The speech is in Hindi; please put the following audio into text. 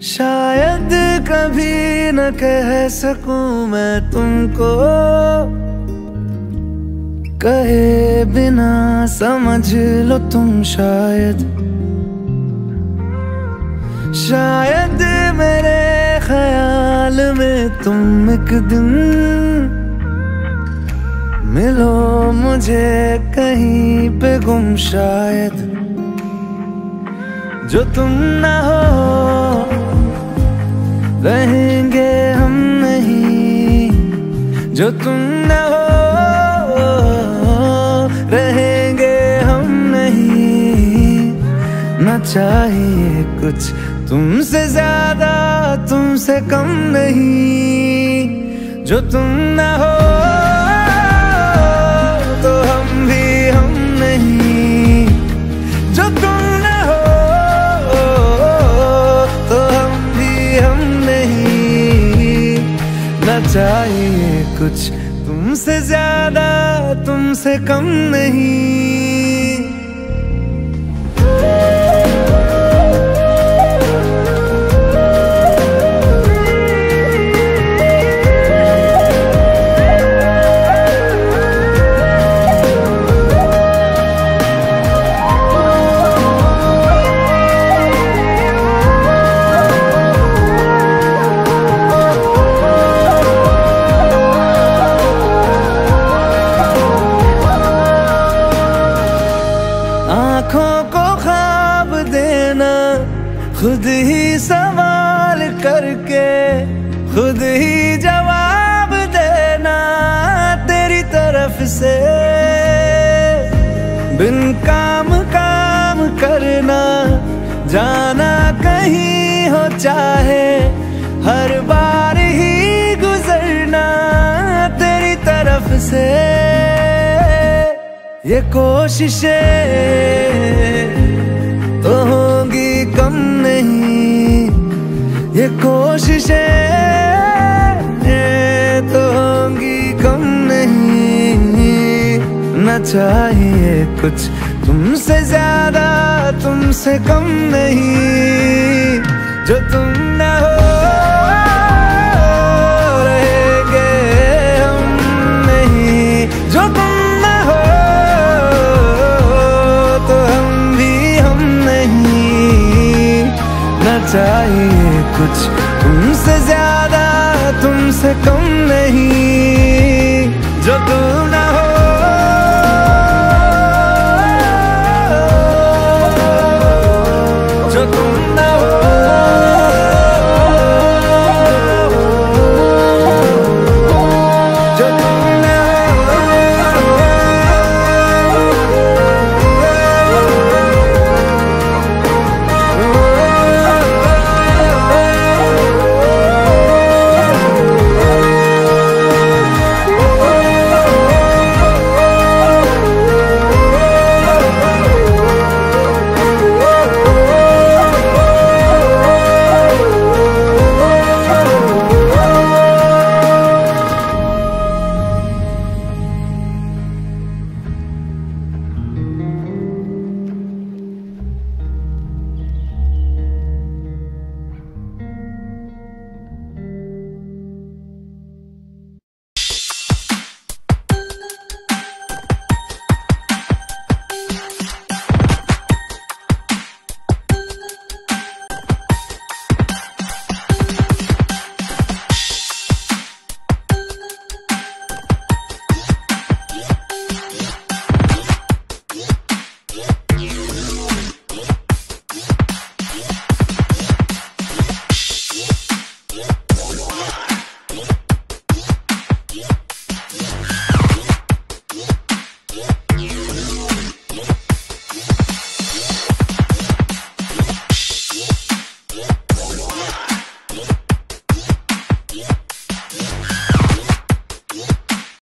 शायद कभी न कह सकूं मैं तुमको, कहे बिना समझ लो तुम शायद। शायद मेरे ख्याल में तुम एक दिन मिलो मुझे कहीं पे गुम शायद। जो तुम ना हो रहेंगे हम नहीं, जो तुम ना हो रहेंगे हम नहीं। ना चाहिए कुछ तुमसे ज्यादा तुमसे कम नहीं। जो तुम ना हो तो हम भी हम नहीं, जो तुम ना हो तो हम भी हम नहीं। ना चाहिए कुछ तुमसे ज्यादा तुमसे कम नहीं। आँखों को ख्वाब देना, खुद ही सवाल करके खुद ही जवाब देना तेरी तरफ से। बिन काम काम करना, जाना कहीं हो चाहे हर बार ही गुजरना तेरी तरफ से। ये कोशिशें तो होंगी कम नहीं, ये कोशिशें तो होंगी कम नहीं। ना चाहिए कुछ तुमसे ज्यादा तुमसे कम नहीं। जो तुम ना हो रहेंगे हम नहीं, जो तुम चाहिए